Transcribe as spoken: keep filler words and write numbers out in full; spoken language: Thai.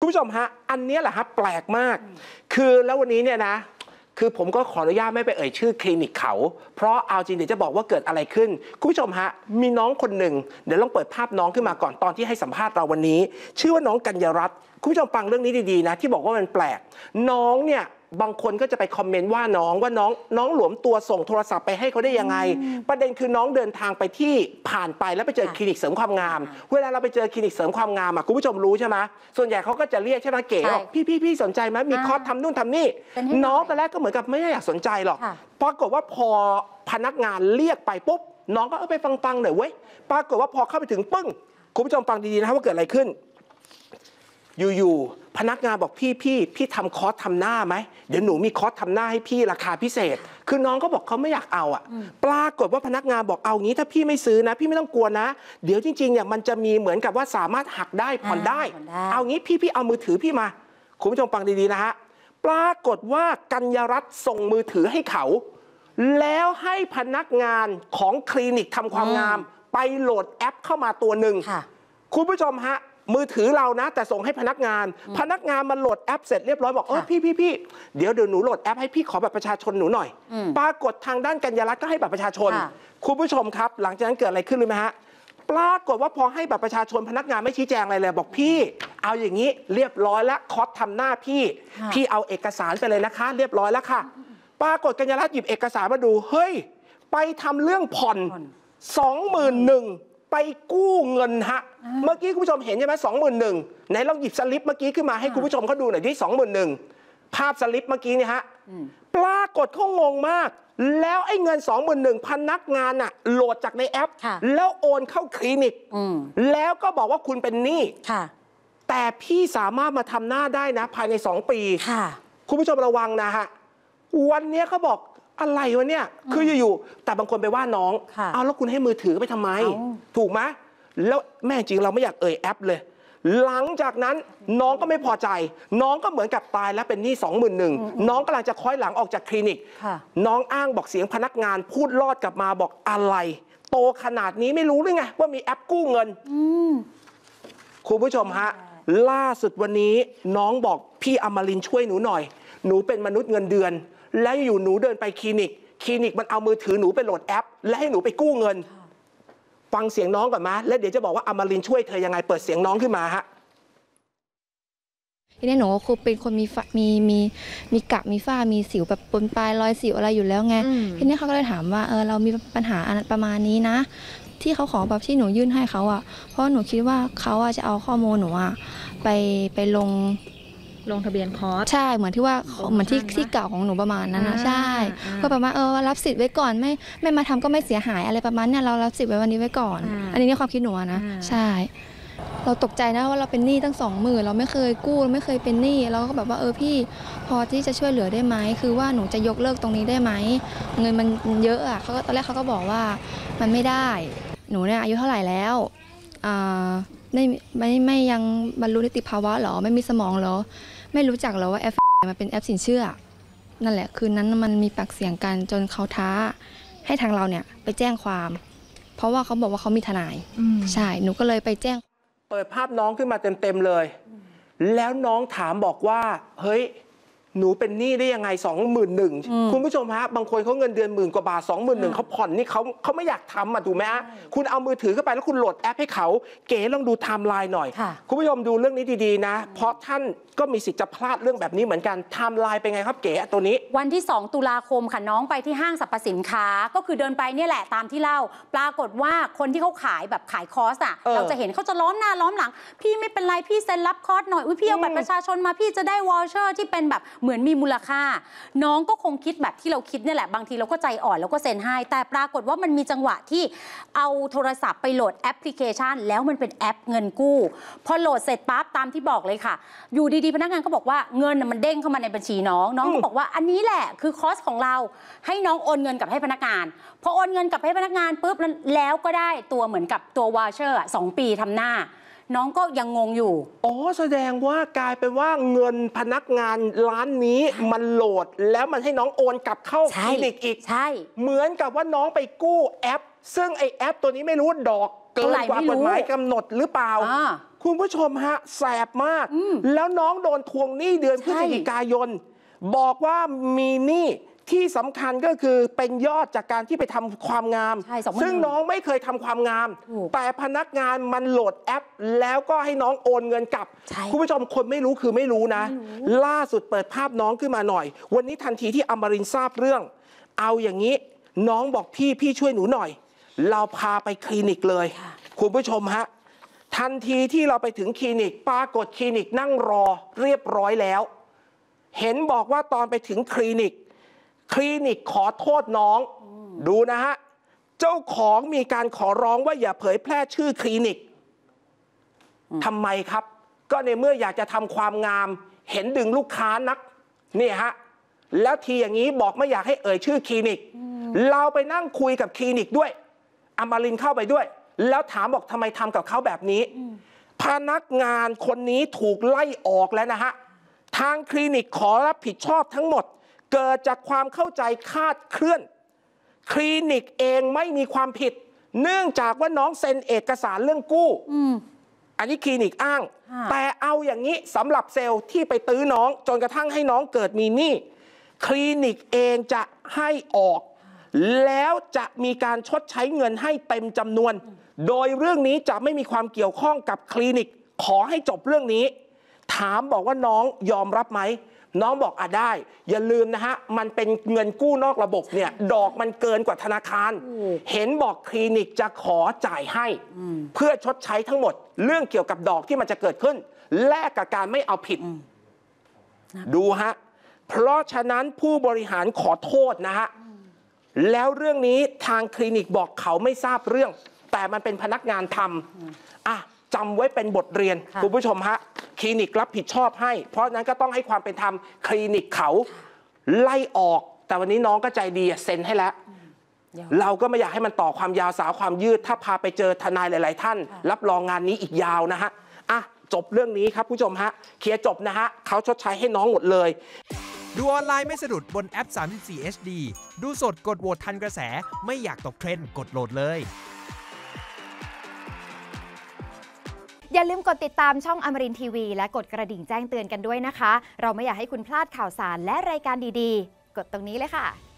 ผู้ชมฮะอันนี้แหละฮะแปลกมากคือแล้ววันนี้เนี่ยนะคือผมก็ขออนุญาตไม่ไปเอ่ยชื่อคลินิกเขาเพราะเอาจริงเดี๋ยวจะบอกว่าเกิดอะไรขึ้นคุณผู้ชมฮะมีน้องคนหนึ่งเดี๋ยวลองเปิดภาพน้องขึ้นมาก่อนตอนที่ให้สัมภาษณ์เราวันนี้ชื่อว่าน้องกัญญรัตน์คุณผู้ชมฟังเรื่องนี้ดีๆนะที่บอกว่ามันแปลกน้องเนี่ยบางคนก็จะไปคอมเมนต์ว่าน้องว่าน้องน้องหลวมตัวส่งโทรศัพท์ไปให้เขาได้ยังไงประเด็นคือน้องเดินทางไปที่ผ่านไปแล้วไปเจอคลินิกเสริมความงามเวลาเราไปเจอคลินิกเสริมความงามอ่ะคุณผู้ชมรู้ใช่ไหมส่วนใหญ่เขาก็จะเรียกใช่ไหมเก๋บอกพี่พี่พี่สนใจไหมมีคอร์สทำนู่นทำนี่น้องตอนแรกก็เหมือนกับไม่อยากสนใจหรอกปรากฏว่าพอพนักงานเรียกไปปุ๊บน้องก็เออไปฟังๆหน่อยเว้ยปรากฏว่าพอเข้าไปถึงปึ้งคุณผู้ชมฟังดีๆนะว่าเกิดอะไรขึ้นอยู่ๆพนักงานบอกพี่พี่พี่ทำคอร์สทำหน้าไหมเดี๋ยวหนูมีคอร์สทำหน้าให้พี่ราคาพิเศษคือน้องก็บอกเขาไม่อยากเอาอ่ะปรากฏว่าพนักงานบอกเอางี้ถ้าพี่ไม่ซื้อนะพี่ไม่ต้องกลัวนะเดี๋ยวจริงๆเนี่ยมันจะมีเหมือนกับว่าสามารถหักได้ผ่อนได้เอางี้พี่พี่เอามือถือพี่มาคุณผู้ชมฟังดีๆนะฮะปรากฏว่ากัญญรัตน์ส่งมือถือให้เขาแล้วให้พนักงานของคลินิกทำความงามไปโหลดแอปเข้ามาตัวหนึ่งคุณผู้ชมฮะมือถือเรานะแต่ส่งให้พนักงานพนักงานมาโหลดแอปเสร็จเรียบร้อยบอกเออพี่พี่พี่เดี๋ยวเดี๋ยวหนูโหลดแอปให้พี่ขอบัตรประชาชนหนูหน่อยปรากฏทางด้านกัญญรัตน์ก็ให้บัตรประชาชนคุณผู้ชมครับหลังจากนั้นเกิดอะไรขึ้นรู้ไหมฮะปรากฏว่าพอให้บัตรประชาชนพนักงานไม่ชี้แจงอะไรเลยบอกพี่เอาอย่างนี้เรียบร้อยแล้วคอร์สทำหน้าพี่พี่เอาเอกสารไปเลยนะคะเรียบร้อยแล้วค่ะปรากฏกัญญรัตน์หยิบเอกสารมาดูเฮ้ยไปทำเรื่องผ่อนสองหมื่นหนึ่งไปกู้เงินฮะเมื่อกี้คุณผู้ชมเห็นใช่ไหมสองหมื่นหนึ่งไหนเราหยิบสลิปเมื่อกี้ขึ้นมาให้คุณผู้ชมเขาดูหน่อยที่สองหมื่นหนึ่งภาพสลิปเมื่อกี้เนี่ยฮะปรากฏเขางงมากแล้วไอ้เงินสองหมื่นหนึ่งพนักงานน่ะโหลดจากในแอปแล้วโอนเข้าคลินิกแล้วก็บอกว่าคุณเป็นหนี้แต่พี่สามารถมาทำหน้าได้นะภายในสองปีคุณผู้ชมระวังนะฮะวันนี้เขาบอกอะไรวะเนี่ยคืออยู่ๆแต่บางคนไปว่าน้องเอาแล้วคุณให้มือถือไปทำไมถูกไหมแล้วแม่จริงเราไม่อยากเอ่ยแอปเลยหลังจากนั้นน้องก็ไม่พอใจน้องก็เหมือนกับตายแล้วเป็นหนี้สองหมื่นหนึ่งน้องกำลังจะค้อยหลังออกจากคลินิกน้องอ้างบอกเสียงพนักงานพูดรอดกลับมาบอกอะไรโตขนาดนี้ไม่รู้หรือไงว่ามีแอปกู้เงินคุณผู้ชมฮะล่าสุดวันนี้น้องบอกพี่อมรินทร์ช่วยหนูหน่อยหนูเป็นมนุษย์เงินเดือนแล้วอยู่หนูเดินไปคลินิกคลินิกมันเอามือถือหนูไปโหลดแอปและให้หนูไปกู้เงินฟังเสียงน้องก่อนมาแล้วเดี๋ยวจะบอกว่าอมรินทร์ช่วยเธอยังไงเปิดเสียงน้องขึ้นมาฮะทีนี้หนูคือเป็นคนมีมีมีมีกะมีฝ้ามีสิวแบบปนปลายรอยสิวอะไรอยู่แล้วไงทีนี้เขาก็เลยถามว่าเออเรามีปัญหาประมาณนี้นะที่เขาขอแบบที่หนูยื่นให้เขาอ่ะเพราะหนูคิดว่าเขาจะเอาข้อมูลหนูอ่ะไปไปลงลงทะเบียนคอร์สใช่เหมือนที่ว่าเหมือนที่ที่เก่าของหนูประมาณนั้นนะใช่ก็ประมาณเออรับสิทธิ์ไว้ก่อนไม่ไม่มาทำก็ไม่เสียหายอะไรประมาณนี้เรารับสิทธิ์ไว้วันนี้ไว้ก่อนอันนี้ในความคิดหนูนะใช่เราตกใจนะว่าเราเป็นหนี้ตั้งสองหมื่นเราไม่เคยกู้เราไม่เคยเป็นหนี้เราก็แบบว่าเออพี่พอที่จะช่วยเหลือได้ไหมคือว่าหนูจะยกเลิกตรงนี้ได้ไหมเงินมันเยอะอ่ะเขาก็ตอนแรกเขาก็บอกว่ามันไม่ได้หนูเนี่ยอายุเท่าไหร่แล้วอ่าไม่ไม่ไม่ยังบรรลุนิติภาวะหรอไม่มีสมองหรอไม่รู้จักหรอว่าแอปมันเป็นแอปสินเชื่อนั่นแหละคืนนั้นมันมีปากเสียงกันจนเขาท้าให้ทางเราเนี่ยไปแจ้งความเพราะว่าเขาบอกว่าเขามีทนายใช่หนูก็เลยไปแจ้งเปิดภาพน้องขึ้นมาเต็มๆเลยแล้วน้องถามบอกว่าเฮ้ยหนูเป็นหนี้ได้ยังไงสองหมื่นหนึ่งคุณผู้ชมฮะบางคนเขาเงินเดือนหมื่นกว่าบาทสองหมื่นหนึ่งเขาผ่อนนี่เขาเขาไม่อยากทำอ่ะถูกไหมฮะคุณเอามือถือเข้าไปแล้วคุณโหลดแอปให้เขาเก๋ลองดูไทม์ไลน์หน่อยคุณผู้ชมดูเรื่องนี้ดีๆนะเพราะท่านก็มีสิทธิ์จะพลาดเรื่องแบบนี้เหมือนกันไทม์ไลน์เป็นไงครับเก๋ตัวนี้วันที่สองตุลาคมค่ะน้องไปที่ห้างสรรพสินค้าก็คือเดินไปเนี่ยแหละตามที่เล่าปรากฏว่าคนที่เขาขายแบบขายคอร์สอ่ะเราจะเห็นเขาจะล้อมหน้าล้อมหลังพี่ไม่เป็นไรพี่เซ็นรับคอร์สหน่อยอุ้ยพี่เอาบัตรประชาชนมาพี่จะได้วอลเชอร์ที่เป็นแบบเหมือนมีมูลค่าน้องก็คงคิดแบบที่เราคิดเนี่ยแหละบางทีเราก็ใจอ่อนแล้วก็เซ็นให้แต่ปรากฏว่ามันมีจังหวะที่เอาโทรศัพท์ไปโหลดแอปพลิเคชันแล้วมันเป็นแอปเงินกู้พอโหลดเสร็จปั๊บตามที่บอกเลยค่ะอยู่ดีๆพนักงานก็บอกว่าเงินมันเด้งเข้ามาในบัญชีน้องน้องก็บอกว่าอันนี้แหละคือคอสของเราให้น้องโอนเงินกลับให้พนักงานพอโอนเงินกลับให้พนักงานปุ๊บแล้วก็ได้ตัวเหมือนกับตัววอเชอร์สองปีทำหน้าน้องก็ยังงงอยู่อ๋อแสดงว่ากลายเป็นว่าเงินพนักงานร้านนี้มันโหลดแล้วมันให้น้องโอนกลับเข้าคลินิกอีกใช่เหมือนกับว่าน้องไปกู้แอปซึ่งไอแอปตัวนี้ไม่รู้ดอกเกินกว่ากฎหมายกำหนดหรือเปล่าคุณผู้ชมฮะแสบมาก แล้วน้องโดนทวงหนี้เดือนพฤศจิกายน บอกว่ามีหนี้ที่สำคัญก็คือเป็นยอดจากการที่ไปทำความงาม ซึ่งน้องไม่เคยทำความงาม แต่พนักงานมันโหลดแอป แล้วก็ให้น้องโอนเงินกลับ คุณผู้ชมคนไม่รู้คือไม่รู้นะ ล่าสุดเปิดภาพน้องขึ้นมาหน่อย วันนี้ทันทีที่อมรินทร์ทราบเรื่อง เอาอย่างนี้น้องบอกพี่พี่ช่วยหนูหน่อย เราพาไปคลินิกเลย คุณผู้ชมฮะทันทีที่เราไปถึงคลินิกปรากฏคลินิกนั่งรอเรียบร้อยแล้ว เห็นบอกว่าตอนไปถึงคลินิกคลินิกขอโทษน้องดูนะฮะเจ้าของมีการขอร้องว่าอย่าเผยแพร่ชื่อคลินิกทำไมครับก็ในเมื่ออยากจะทำความงามเห็นดึงลูกค้านักนี่ฮะแล้วทีอย่างนี้บอกไม่อยากให้เอ่ยชื่อคลินิกเราไปนั่งคุยกับคลินิกด้วยอมรินทร์เข้าไปด้วยแล้วถามบอกทำไมทำกับเขาแบบนี้พนักงานคนนี้ถูกไล่ออกแล้วนะฮะทางคลินิกขอรับผิดชอบทั้งหมดเกิดจากความเข้าใจคลาดเคลื่อนคลินิกเองไม่มีความผิดเนื่องจากว่าน้องเซ็นเอกสารเรื่องกู้อันนี้คลินิกอ้างแต่เอาอย่างนี้สำหรับเซลล์ที่ไปตื้อน้องจนกระทั่งให้น้องเกิดมีหนี้คลินิกเองจะให้ออกแล้วจะมีการชดใช้เงินให้เต็มจำนวนโดยเรื่องนี้จะไม่มีความเกี่ยวข้องกับคลินิกขอให้จบเรื่องนี้ถามบอกว่าน้องยอมรับไหมน้องบอกอ่ะได้อย่าลืมนะฮะมันเป็นเงินกู้นอกระบบเนี่ยดอกมันเกินกว่าธนาคารเห็นบอกคลินิกจะขอจ่ายให้เพื่อชดใช้ทั้งหมดเรื่องเกี่ยวกับดอกที่มันจะเกิดขึ้นแลกกับการไม่เอาผิดดูฮะเพราะฉะนั้นผู้บริหารขอโทษนะฮะแล้วเรื่องนี้ทางคลินิกบอกเขาไม่ทราบเรื่องแต่มันเป็นพนักงานทำอ่ะจำไว้เป็นบทเรียนคุณผู้ชมฮะคลินิกรับผิดชอบให้เพราะนั้นก็ต้องให้ความเป็นธรรมคลินิกเขาไล่ออกแต่วันนี้น้องก็ใจดีเซ็นให้แล้วเราก็ไม่อยากให้มันต่อความยาวสาวความยืดถ้าพาไปเจอทนายหลายๆท่านรับรองงานนี้อีกยาวนะฮะอ่ะจบเรื่องนี้ครับผู้ชมฮะเคลียร์จบนะฮะเขาชดใช้ให้น้องหมดเลยดูออนไลน์ไม่สะดุดบนแอป สามสิบสี่ เอช ดี ดูสดกดโหวตทันกระแสไม่อยากตกเทรนด์กดโหลดเลยอย่าลืมกดติดตามช่องอมรินทร์ทีวีและกดกระดิ่งแจ้งเตือนกันด้วยนะคะเราไม่อยากให้คุณพลาดข่าวสารและรายการดีๆกดตรงนี้เลยค่ะ